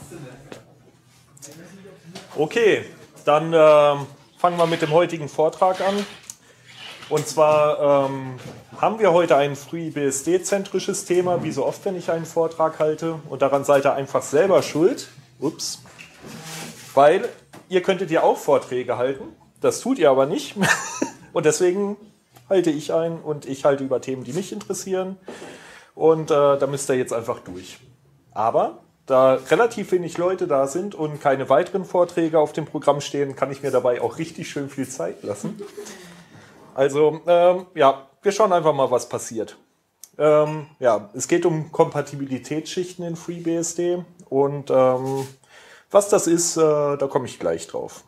Okay, dann fangen wir mit dem heutigen Vortrag an. Und zwar haben wir heute ein FreeBSD-zentrisches Thema, wie so oft, wenn ich einen Vortrag halte. Und daran seid ihr einfach selber schuld. Ups. Weil ihr könntet ja auch Vorträge halten. Das tut ihr aber nicht. Und deswegen halte ich ein und ich halte über Themen, die mich interessieren. Und da müsst ihr jetzt einfach durch. Aber da relativ wenig Leute da sind und keine weiteren Vorträge auf dem Programm stehen, kann ich mir dabei auch richtig schön viel Zeit lassen. Also, ja, wir schauen einfach mal, was passiert. Ja, es geht um Kompatibilitätsschichten in FreeBSD und was das ist, da komme ich gleich drauf.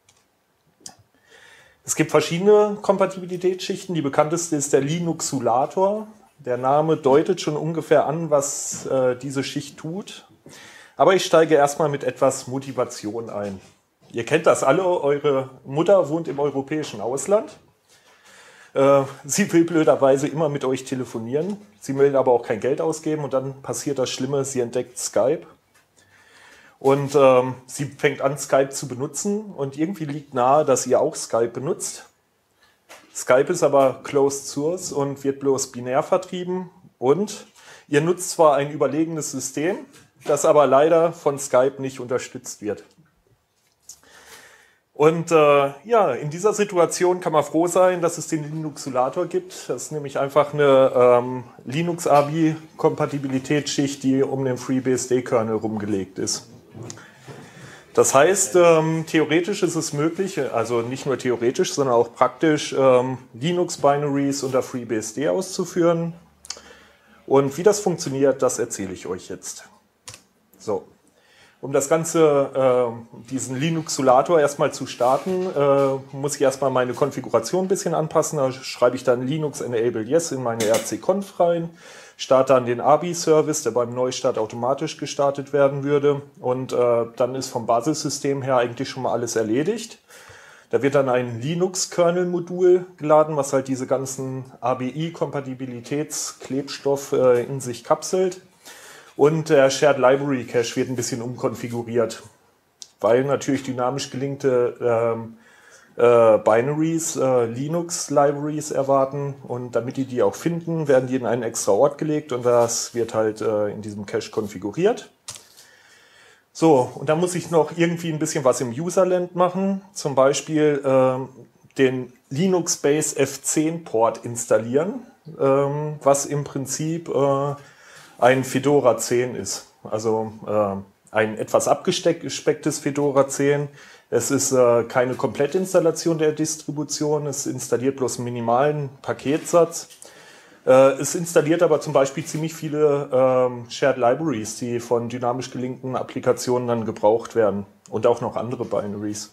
Es gibt verschiedene Kompatibilitätsschichten. Die bekannteste ist der Linuxulator. Der Name deutet schon ungefähr an, was diese Schicht tut. Aber ich steige erstmal mit etwas Motivation ein. Ihr kennt das alle, eure Mutter wohnt im europäischen Ausland. Sie will blöderweise immer mit euch telefonieren. Sie will aber auch kein Geld ausgeben und dann passiert das Schlimme, sie entdeckt Skype. Und sie fängt an, Skype zu benutzen und irgendwie liegt nahe, dass ihr auch Skype benutzt. Skype ist aber closed source und wird bloß binär vertrieben und ihr nutzt zwar ein überlegenes System, das aber leider von Skype nicht unterstützt wird. Und ja, in dieser Situation kann man froh sein, dass es den Linuxulator gibt. Das ist nämlich einfach eine Linux-ABI-Kompatibilitätsschicht, die um den FreeBSD-Kernel rumgelegt ist. Das heißt, theoretisch ist es möglich, also nicht nur theoretisch, sondern auch praktisch, Linux-Binaries unter FreeBSD auszuführen. Und wie das funktioniert, das erzähle ich euch jetzt. So, um das Ganze, diesen Linuxulator erstmal zu starten, muss ich erstmal meine Konfiguration ein bisschen anpassen. Da schreibe ich dann Linux Enable Yes in meine rcconf rein. Starte dann den ABI-Service, der beim Neustart automatisch gestartet werden würde. Und dann ist vom Basissystem her eigentlich schon mal alles erledigt. Da wird dann ein Linux-Kernel-Modul geladen, was halt diese ganzen ABI-Kompatibilitätsklebstoff in sich kapselt. Und der Shared Library Cache wird ein bisschen umkonfiguriert, weil natürlich dynamisch gelinkte Binaries, Linux-Libraries erwarten und damit die auch finden, werden die in einen extra Ort gelegt und das wird halt in diesem Cache konfiguriert. So, und dann muss ich noch irgendwie ein bisschen was im Userland machen, zum Beispiel den Linux Base F10 Port installieren, was im Prinzip ein Fedora 10 ist, also ein etwas abgespecktes Fedora 10. Es ist keine Komplettinstallation der Distribution, es installiert bloß einen minimalen Paketsatz. Es installiert aber zum Beispiel ziemlich viele Shared Libraries, die von dynamisch gelinkten Applikationen dann gebraucht werden und auch noch andere Binaries.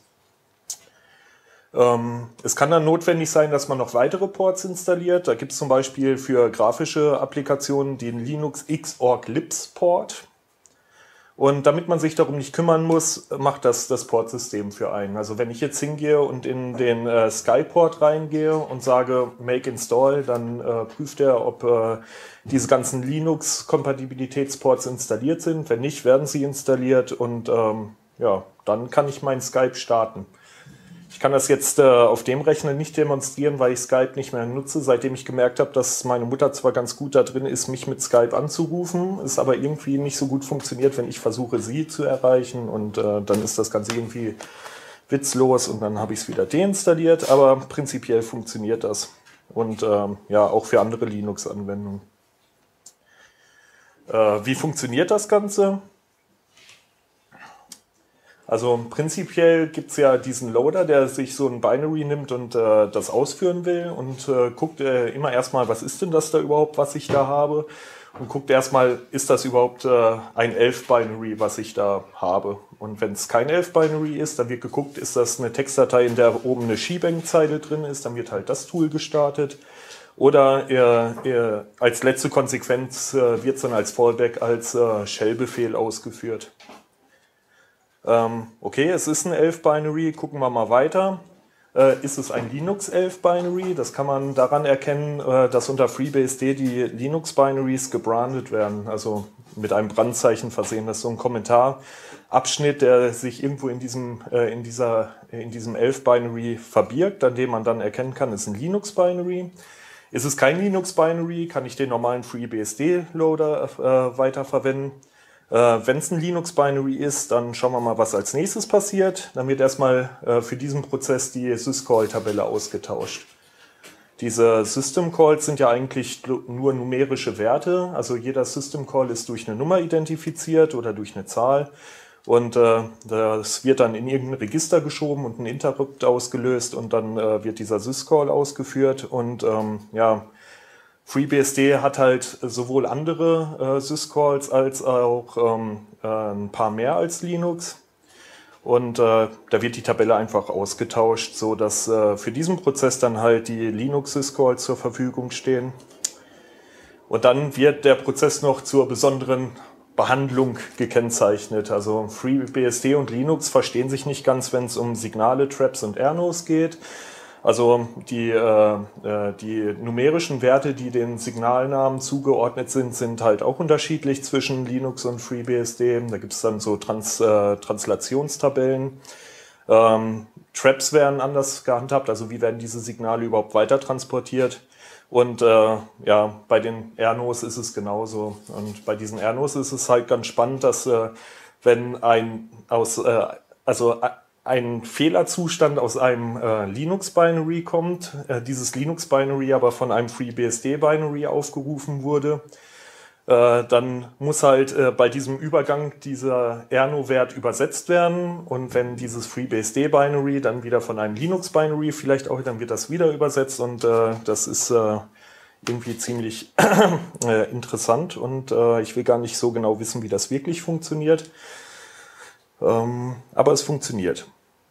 Es kann dann notwendig sein, dass man noch weitere Ports installiert. Da gibt es zum Beispiel für grafische Applikationen den Linux Xorg Libs Port. Und damit man sich darum nicht kümmern muss, macht das Portsystem für einen. Also wenn ich jetzt hingehe und in den Sky-Port reingehe und sage Make Install, dann prüft er, ob diese ganzen Linux-Kompatibilitätsports installiert sind. Wenn nicht, werden sie installiert und ja, dann kann ich meinen Skype starten. Ich kann das jetzt auf dem Rechner nicht demonstrieren, weil ich Skype nicht mehr nutze, seitdem ich gemerkt habe, dass meine Mutter zwar ganz gut da drin ist, mich mit Skype anzurufen, es aber irgendwie nicht so gut funktioniert, wenn ich versuche, sie zu erreichen und dann ist das Ganze irgendwie witzlos und dann habe ich es wieder deinstalliert, aber prinzipiell funktioniert das und ja, auch für andere Linux-Anwendungen. Wie funktioniert das Ganze? Also prinzipiell gibt es ja diesen Loader, der sich so ein Binary nimmt und das ausführen will und guckt immer erstmal, was ist denn das da überhaupt, was ich da habe und guckt erstmal, ist das überhaupt ein ELF-Binary, was ich da habe. Und wenn es kein ELF-Binary ist, dann wird geguckt, ist das eine Textdatei, in der oben eine Shebang-Zeile drin ist, dann wird halt das Tool gestartet. Oder als letzte Konsequenz wird es dann als Fallback als Shell-Befehl ausgeführt. Okay, es ist ein ELF-Binary, gucken wir mal weiter. Ist es ein Linux-ELF-Binary? Das kann man daran erkennen, dass unter FreeBSD die Linux-Binaries gebrandet werden. Also mit einem Brandzeichen versehen. Das ist so ein Kommentarabschnitt, der sich irgendwo in diesem 11-Binary verbirgt, an dem man dann erkennen kann, ist ein Linux-Binary. Ist es kein Linux-Binary, kann ich den normalen FreeBSD-Loader weiterverwenden. Wenn es ein Linux-Binary ist, dann schauen wir mal, was als nächstes passiert. Dann wird erstmal für diesen Prozess die Syscall-Tabelle ausgetauscht. Diese System Calls sind ja eigentlich nur numerische Werte. Also jeder System Call ist durch eine Nummer identifiziert oder durch eine Zahl. Und das wird dann in irgendein Register geschoben und ein Interrupt ausgelöst und dann wird dieser Syscall ausgeführt. Und ja, FreeBSD hat halt sowohl andere Syscalls als auch ein paar mehr als Linux. Und da wird die Tabelle einfach ausgetauscht, so dass für diesen Prozess dann halt die Linux-Syscalls zur Verfügung stehen. Und dann wird der Prozess noch zur besonderen Behandlung gekennzeichnet. Also FreeBSD und Linux verstehen sich nicht ganz, wenn es um Signale, Traps und Ernos geht. Also die numerischen Werte, die den Signalnamen zugeordnet sind, sind halt auch unterschiedlich zwischen Linux und FreeBSD. Da gibt es dann so Translationstabellen. Traps werden anders gehandhabt, also wie werden diese Signale überhaupt weiter transportiert. Und ja, bei den Ernos ist es genauso. Und bei diesen Ernos ist es halt ganz spannend, dass wenn ein Fehlerzustand aus einem Linux-Binary kommt, dieses Linux-Binary aber von einem FreeBSD-Binary aufgerufen wurde, dann muss halt bei diesem Übergang dieser Erno-Wert übersetzt werden. Und wenn dieses FreeBSD-Binary dann wieder von einem Linux-Binary vielleicht auch, dann wird das wieder übersetzt. Und das ist irgendwie ziemlich interessant. Und ich will gar nicht so genau wissen, wie das wirklich funktioniert. Aber es funktioniert.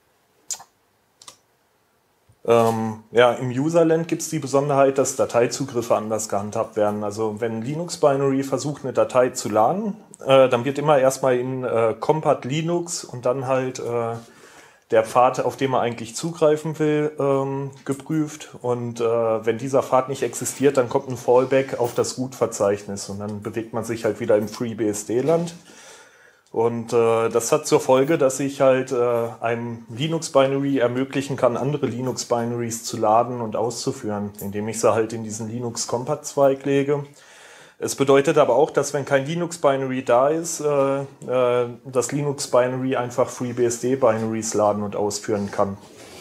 Ja, im Userland gibt es die Besonderheit, dass Dateizugriffe anders gehandhabt werden. Also wenn Linux-Binary versucht, eine Datei zu laden, dann wird immer erstmal in Compat Linux und dann halt der Pfad, auf den man eigentlich zugreifen will, geprüft. Und wenn dieser Pfad nicht existiert, dann kommt ein Fallback auf das Root-Verzeichnis und dann bewegt man sich halt wieder im FreeBSD-Land. Und das hat zur Folge, dass ich halt einem Linux-Binary ermöglichen kann, andere Linux-Binaries zu laden und auszuführen, indem ich sie halt in diesen Linux-Compat-Zweig lege. Es bedeutet aber auch, dass wenn kein Linux-Binary da ist, das Linux-Binary einfach FreeBSD-Binaries laden und ausführen kann.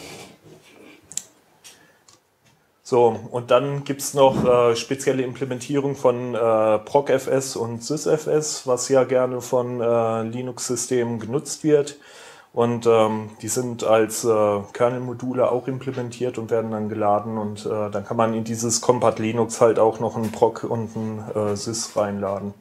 So, und dann gibt es noch spezielle Implementierung von procfs und sysfs, was ja gerne von Linux-Systemen genutzt wird. Und die sind als Kernel-Module auch implementiert und werden dann geladen. Und dann kann man in dieses Compat Linux halt auch noch einen Proc und einen Sys reinladen.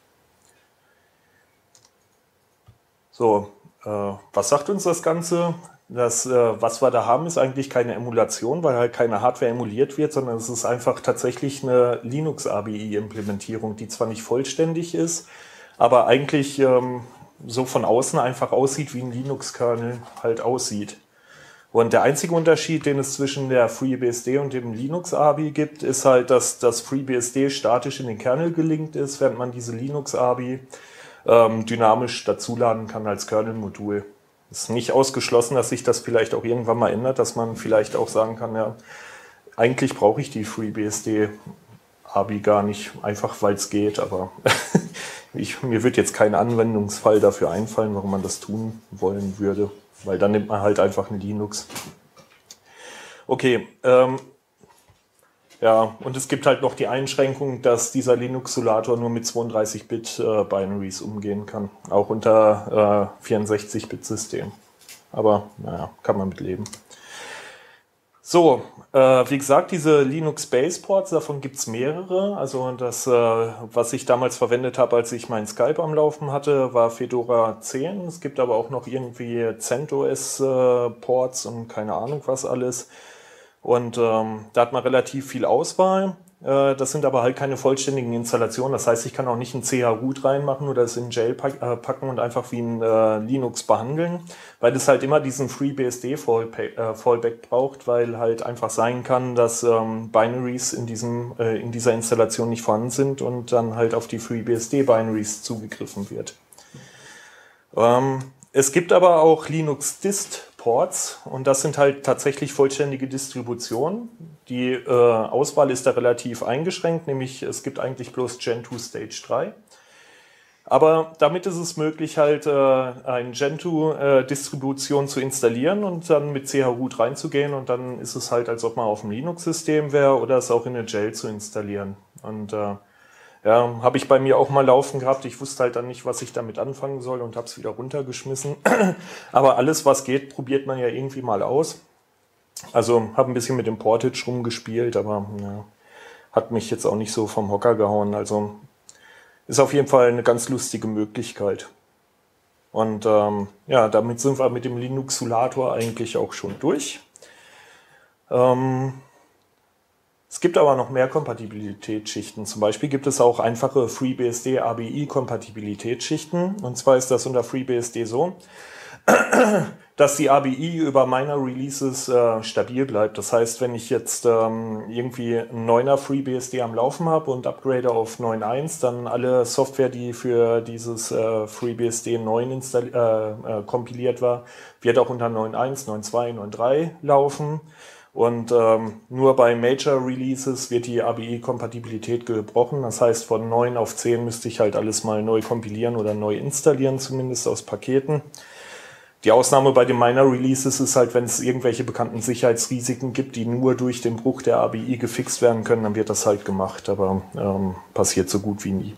So, was sagt uns das Ganze? Das, was wir da haben, ist eigentlich keine Emulation, weil halt keine Hardware emuliert wird, sondern es ist einfach tatsächlich eine Linux-ABI-Implementierung, die zwar nicht vollständig ist, aber eigentlich so von außen einfach aussieht, wie ein Linux-Kernel halt aussieht. Und der einzige Unterschied, den es zwischen der FreeBSD und dem Linux-ABI gibt, ist halt, dass das FreeBSD statisch in den Kernel gelinkt ist, während man diese Linux-ABI dynamisch dazuladen kann als Kernel-Modul. Ist nicht ausgeschlossen, dass sich das vielleicht auch irgendwann mal ändert, dass man vielleicht auch sagen kann, ja, eigentlich brauche ich die FreeBSD-ABI gar nicht, einfach weil es geht, aber mir wird jetzt kein Anwendungsfall dafür einfallen, warum man das tun wollen würde, weil dann nimmt man halt einfach eine Linux. Okay, ja, und es gibt halt noch die Einschränkung, dass dieser Linux-Solator nur mit 32-Bit-Binaries umgehen kann, auch unter 64-Bit-System. Aber naja, kann man mit leben. So, wie gesagt, diese Linux Base Ports, davon gibt es mehrere. Also das, was ich damals verwendet habe, als ich mein Skype am Laufen hatte, war Fedora 10. Es gibt aber auch noch irgendwie CentOS Ports und keine Ahnung was alles. Und da hat man relativ viel Auswahl. Das sind aber halt keine vollständigen Installationen. Das heißt, ich kann auch nicht ein ch-root reinmachen oder es in Jail packen und einfach wie ein Linux behandeln, weil es halt immer diesen FreeBSD-Fallback braucht, weil halt einfach sein kann, dass Binaries in dieser Installation nicht vorhanden sind und dann halt auf die FreeBSD-Binaries zugegriffen wird. Es gibt aber auch Linux-Dist-Ports und das sind halt tatsächlich vollständige Distributionen. Die Auswahl ist da relativ eingeschränkt, nämlich es gibt eigentlich bloß Gentoo Stage 3. Aber damit ist es möglich, halt eine Gentoo-Distribution zu installieren und dann mit ch-root reinzugehen und dann ist es halt, als ob man auf dem Linux-System wäre oder es auch in eine Jail zu installieren. Und ja, habe ich bei mir auch mal laufen gehabt. Ich wusste halt dann nicht, was ich damit anfangen soll und habe es wieder runtergeschmissen. Aber alles, was geht, probiert man ja irgendwie mal aus. Also habe ein bisschen mit dem Portage rumgespielt, aber ja, hat mich jetzt auch nicht so vom Hocker gehauen. Also ist auf jeden Fall eine ganz lustige Möglichkeit. Und ja, damit sind wir mit dem Linux-Sulator eigentlich auch schon durch. Es gibt aber noch mehr Kompatibilitätsschichten. Zum Beispiel gibt es auch einfache FreeBSD ABI-Kompatibilitätsschichten. Und zwar ist das unter FreeBSD so, dass die ABI über Minor Releases stabil bleibt. Das heißt, wenn ich jetzt irgendwie einen 9er FreeBSD am Laufen habe und upgrade auf 9.1, dann alle Software, die für dieses FreeBSD 9 kompiliert war, wird auch unter 9.1, 9.2, 9.3 laufen. Und nur bei Major Releases wird die ABI-Kompatibilität gebrochen. Das heißt, von 9 auf 10 müsste ich halt alles mal neu kompilieren oder neu installieren, zumindest aus Paketen. Die Ausnahme bei den Minor Releases ist halt, wenn es irgendwelche bekannten Sicherheitsrisiken gibt, die nur durch den Bruch der ABI gefixt werden können, dann wird das halt gemacht, aber passiert so gut wie nie.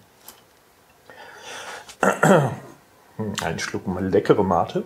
Einen Schluck mal leckere Mate.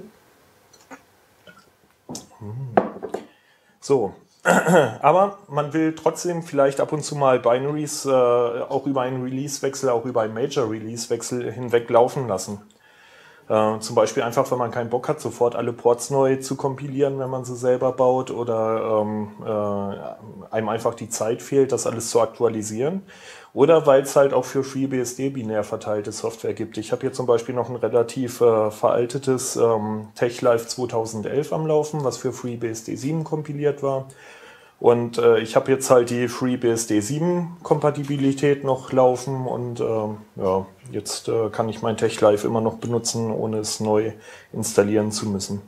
So, aber man will trotzdem vielleicht ab und zu mal Binaries auch über einen Release-Wechsel, auch über einen Major-Release-Wechsel hinweg laufen lassen. Zum Beispiel einfach, wenn man keinen Bock hat, sofort alle Ports neu zu kompilieren, wenn man sie selber baut oder einem einfach die Zeit fehlt, das alles zu aktualisieren. Oder weil es halt auch für FreeBSD binär verteilte Software gibt. Ich habe hier zum Beispiel noch ein relativ veraltetes TechLive 2011 am Laufen, was für FreeBSD 7 kompiliert war. Und ich habe jetzt halt die FreeBSD 7 Kompatibilität noch laufen und ja, jetzt kann ich mein TechLive immer noch benutzen, ohne es neu installieren zu müssen.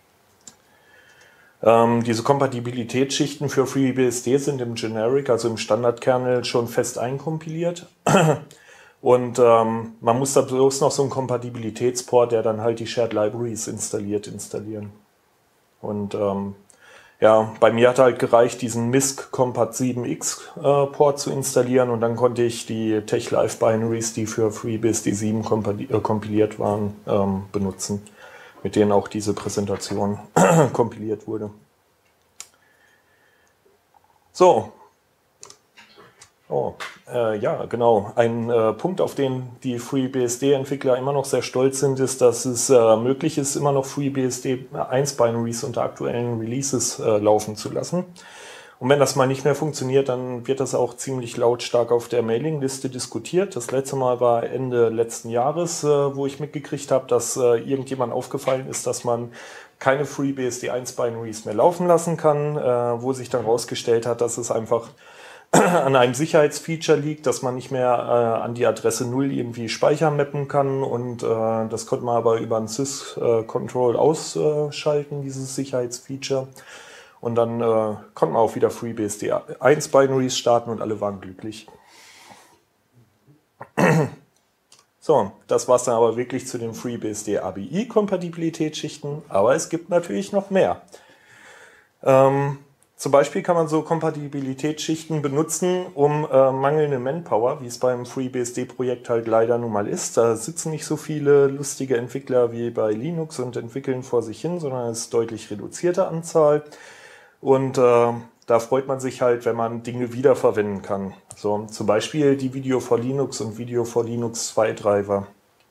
Diese Kompatibilitätsschichten für FreeBSD sind im Generic, also im Standardkernel, schon fest einkompiliert. Und man muss da bloß noch so einen Kompatibilitätsport, der dann halt die Shared Libraries installieren. Und ja, bei mir hat halt gereicht, diesen MISC Compat 7X Port zu installieren und dann konnte ich die TechLive Binaries, die für FreeBSD 7 kompiliert waren, benutzen, mit denen auch diese Präsentation kompiliert wurde. So. Oh, ja, genau. Ein Punkt, auf den die FreeBSD-Entwickler immer noch sehr stolz sind, ist, dass es möglich ist, immer noch FreeBSD 1 Binaries unter aktuellen Releases laufen zu lassen. Und wenn das mal nicht mehr funktioniert, dann wird das auch ziemlich lautstark auf der Mailingliste diskutiert. Das letzte Mal war Ende letzten Jahres, wo ich mitgekriegt habe, dass irgendjemand aufgefallen ist, dass man keine FreeBSD 1 Binaries mehr laufen lassen kann, wo sich dann herausgestellt hat, dass es einfach an einem Sicherheitsfeature liegt, dass man nicht mehr an die Adresse 0 irgendwie Speicher mappen kann und das konnte man aber über ein Sys-Control ausschalten, dieses Sicherheitsfeature. Und dann konnte man auch wieder FreeBSD 1 Binaries starten und alle waren glücklich. So, das war es dann aber wirklich zu den FreeBSD ABI-Kompatibilitätsschichten, aber es gibt natürlich noch mehr. Zum Beispiel kann man so Kompatibilitätsschichten benutzen, um mangelnde Manpower, wie es beim FreeBSD-Projekt halt leider nun mal ist. Da sitzen nicht so viele lustige Entwickler wie bei Linux und entwickeln vor sich hin, sondern es ist deutlich reduzierte Anzahl. Und da freut man sich halt, wenn man Dinge wiederverwenden kann. So, zum Beispiel die Video for Linux und Video for Linux 2 Driver.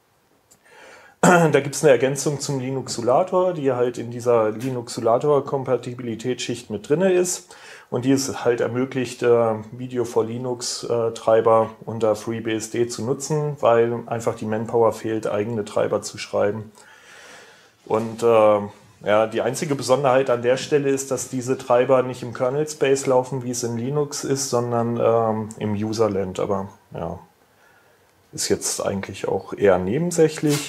Da gibt es eine Ergänzung zum Linux Sulator, die halt in dieser Linux Sulator Kompatibilitätsschicht mit drin ist. und die es halt ermöglicht, Video for Linux Treiber unter FreeBSD zu nutzen, weil einfach die Manpower fehlt, eigene Treiber zu schreiben. Und ja, die einzige Besonderheit an der Stelle ist, dass diese Treiber nicht im Kernel Space laufen, wie es in Linux ist, sondern im Userland. Aber ja, ist jetzt eigentlich auch eher nebensächlich.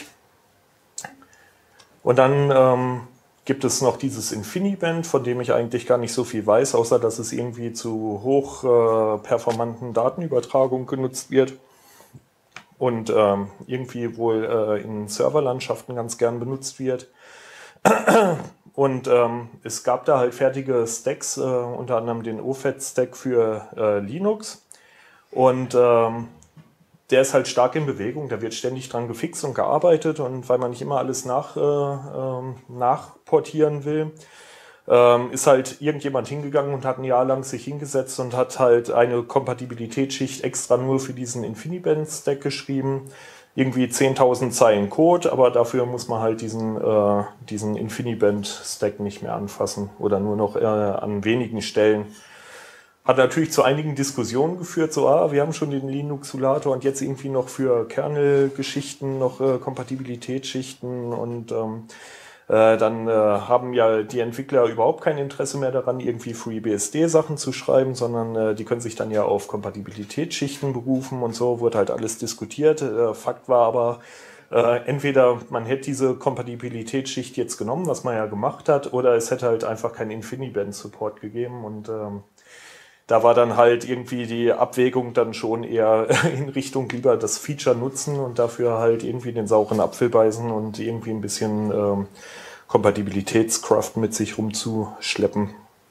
Und dann gibt es noch dieses InfiniBand, von dem ich eigentlich gar nicht so viel weiß, außer dass es irgendwie zu hoch performanten Datenübertragung genutzt wird und irgendwie wohl in Serverlandschaften ganz gern benutzt wird. Und es gab da halt fertige Stacks, unter anderem den OFED-Stack für Linux. Und der ist halt stark in Bewegung, da wird ständig dran gefixt und gearbeitet. Und weil man nicht immer alles nachportieren will, ist halt irgendjemand hingegangen und hat ein Jahr lang sich hingesetzt und hat halt eine Kompatibilitätsschicht extra nur für diesen InfiniBand-Stack geschrieben. Irgendwie 10.000 Zeilen Code, aber dafür muss man halt diesen InfiniBand-Stack nicht mehr anfassen oder nur noch an wenigen Stellen. Hat natürlich zu einigen Diskussionen geführt, so, wir haben schon den Linux-Sulator und jetzt irgendwie noch für Kernel-Geschichten noch Kompatibilitätsschichten und dann haben ja die Entwickler überhaupt kein Interesse mehr daran, irgendwie FreeBSD-Sachen zu schreiben, sondern die können sich dann ja auf Kompatibilitätsschichten berufen und so, wurde halt alles diskutiert. Fakt war aber, entweder man hätte diese Kompatibilitätsschicht jetzt genommen, was man ja gemacht hat, oder es hätte halt einfach keinen InfiniBand-Support gegeben und da war dann halt irgendwie die Abwägung dann schon eher in Richtung lieber das Feature nutzen und dafür halt irgendwie den sauren Apfel beißen und irgendwie ein bisschen Kompatibilitätscraft mit sich rumzuschleppen.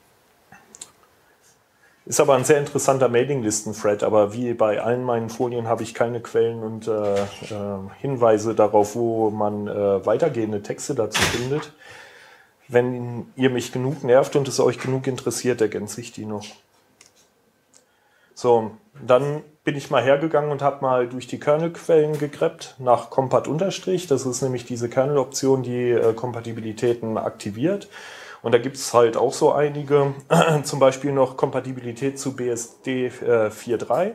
Ist aber ein sehr interessanter Mailinglisten-Thread, aber wie bei allen meinen Folien habe ich keine Quellen und Hinweise darauf, wo man weitergehende Texte dazu findet. Wenn ihr mich genug nervt und es euch genug interessiert, ergänze ich die noch. So, dann bin ich mal hergegangen und habe mal durch die Kernel-Quellen gegreppt nach Compat-. Das ist nämlich diese Kernel-Option, die Kompatibilitäten aktiviert. Und da gibt es halt auch so einige, zum Beispiel noch Kompatibilität zu BSD 4.3.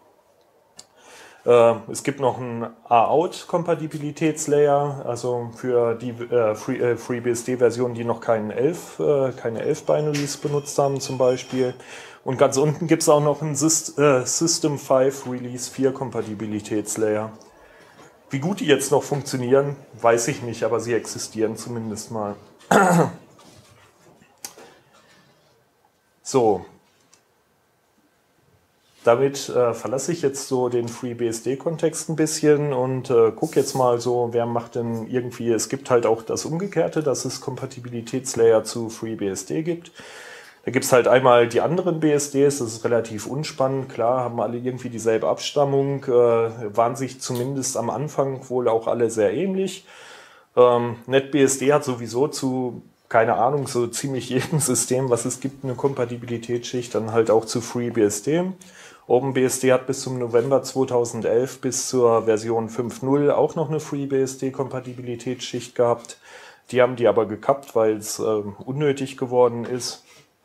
Es gibt noch einen AOUT-Kompatibilitätslayer, also für die FreeBSD-Versionen, die noch keine 11 Binaries benutzt haben zum Beispiel. Und ganz unten gibt es auch noch einen System 5 Release 4 Kompatibilitätslayer. Wie gut die jetzt noch funktionieren, weiß ich nicht, aber sie existieren zumindest mal. So. Damit verlasse ich jetzt so den FreeBSD-Kontext ein bisschen und gucke jetzt mal so, wer macht denn irgendwie, es gibt halt auch das Umgekehrte, dass es Kompatibilitätslayer zu FreeBSD gibt. Da gibt es halt einmal die anderen BSDs, das ist relativ unspannend, klar, haben alle irgendwie dieselbe Abstammung, waren sich zumindest am Anfang wohl auch alle sehr ähnlich. NetBSD hat sowieso zu, keine Ahnung, so ziemlich jedem System, was es gibt, eine Kompatibilitätsschicht, dann halt auch zu FreeBSD. OpenBSD hat bis zum November 2011 bis zur Version 5.0 auch noch eine FreeBSD-Kompatibilitätsschicht gehabt. Die haben die aber gekappt, weil es unnötig geworden ist.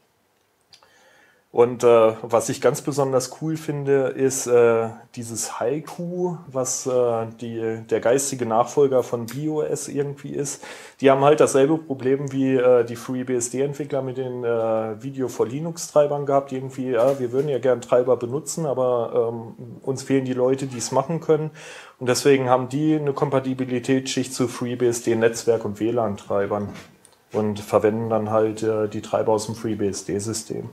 Und was ich ganz besonders cool finde, ist dieses Haiku, was der geistige Nachfolger von BeOS irgendwie ist. Die haben halt dasselbe Problem wie die FreeBSD-Entwickler mit den Video for Linux-Treibern gehabt. Irgendwie, ja, wir würden ja gern Treiber benutzen, aber uns fehlen die Leute, die es machen können. Und deswegen haben die eine Kompatibilitätsschicht zu FreeBSD-Netzwerk- und WLAN-Treibern und verwenden dann halt die Treiber aus dem FreeBSD-System.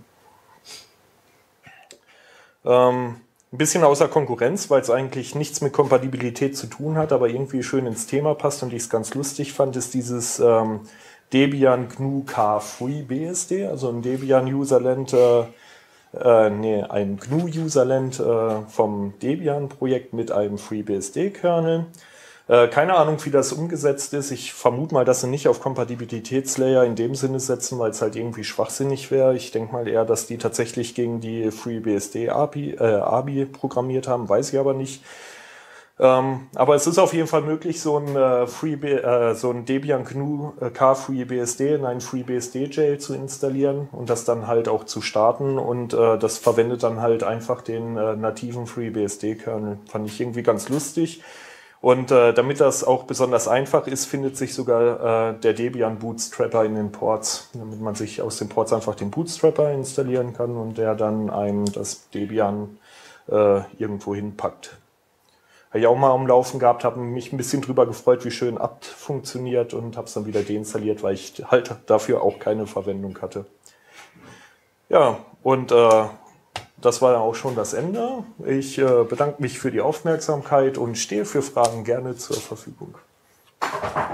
Ein bisschen außer Konkurrenz, weil es eigentlich nichts mit Kompatibilität zu tun hat, aber irgendwie schön ins Thema passt und ich es ganz lustig fand, ist dieses Debian GNU KFreeBSD, also ein Debian-Userland, ein GNU-Userland vom Debian-Projekt mit einem FreeBSD-Kernel. Keine Ahnung, wie das umgesetzt ist. Ich vermute mal, dass sie nicht auf Kompatibilitätslayer in dem Sinne setzen, weil es halt irgendwie schwachsinnig wäre. Ich denke mal eher, dass die tatsächlich gegen die FreeBSD API programmiert haben, weiß ich aber nicht. Aber es ist auf jeden Fall möglich, so ein Debian GNU KFreeBSD in ein FreeBSD-Jail zu installieren und das dann halt auch zu starten. Und das verwendet dann halt einfach den nativen FreeBSD-Kernel. Fand ich irgendwie ganz lustig. Und damit das auch besonders einfach ist, findet sich sogar der Debian Bootstrapper in den Ports, damit man sich aus den Ports einfach den Bootstrapper installieren kann und der dann einem das Debian irgendwo hinpackt. Habe ich auch mal am Laufen gehabt, habe mich ein bisschen drüber gefreut, wie schön apt funktioniert und habe es dann wieder deinstalliert, weil ich halt dafür auch keine Verwendung hatte. Ja, und das war auch schon das Ende. Ich bedanke mich für die Aufmerksamkeit und stehe für Fragen gerne zur Verfügung.